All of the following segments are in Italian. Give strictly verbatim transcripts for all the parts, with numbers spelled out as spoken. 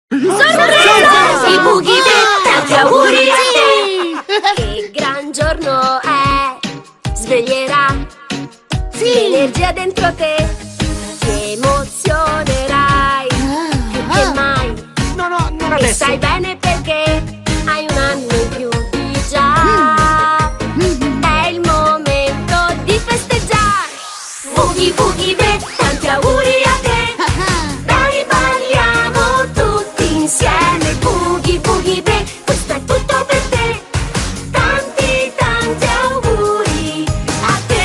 Sorpresa! I Boogie Bear, tanti auguri a te! Che gran giorno è! Sveglierà l'energia dentro te! Ti emozionerai più che mai! No, no, non E adesso! sai bene perché hai un anno in più di già! È il momento di festeggiare! Boogie Boogie Bear, tanti auguri a te! Dai, balliamo tutti insieme! Boogie Boogie Bear, questo è tutto per te! Tanti, tanti auguri a te!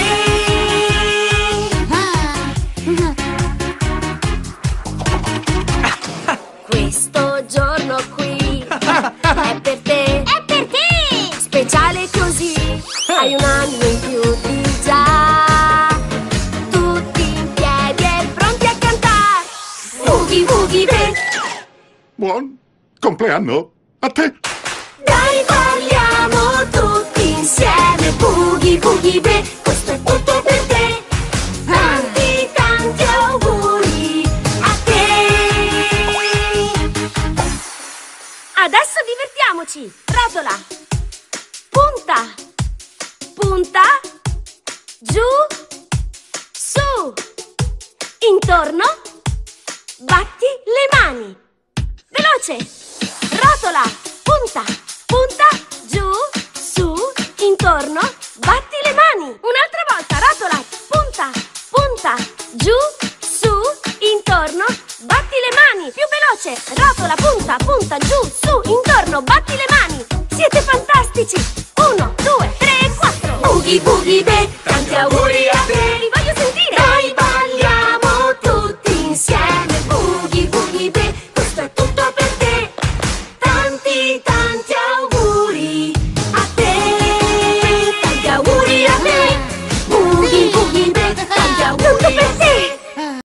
Questo giorno qui è per te! È per te! Speciale così, hai un anno in più di già! Tutti in piedi e pronti a cantare! Boogie Boogie Bear! Buon compleanno a te! Dai, balliamo tutti insieme! Boogie Boogie Bear, questo è tutto per te! Tanti, tanti auguri a te! Adesso divertiamoci! Rotola! Punta! Punta! Giù! Su! Intorno! Batti le mani! Veloce! Rotola! Punta! Punta! Giù! Su! Intorno! Batti le mani! Un'altra volta! Rotola! Punta! Punta! Giù! Su! Intorno! Batti le mani! Più veloce! Rotola! Punta! Punta! Giù! Su! Intorno! Batti le mani! Siete fantastici! Uno, due, tre, quattro! Boogie Boogie Bear, tanti auguri a te! Li voglio sentire! Dai,